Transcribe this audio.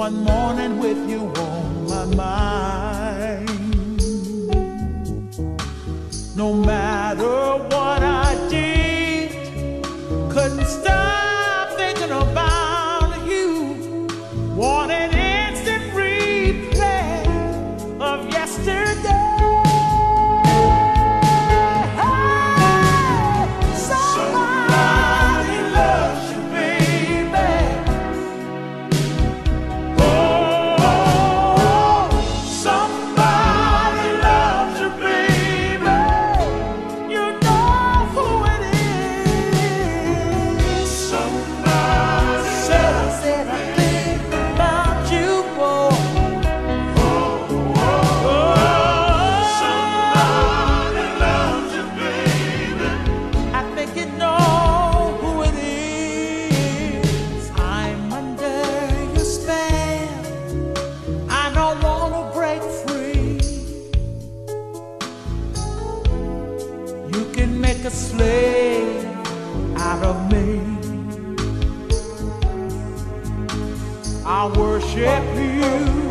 one morning with you on my mind. No matter what I did, couldn't stop thinking about you. Want an instant replay of yesterday. You can make a slave out of me. I worship you.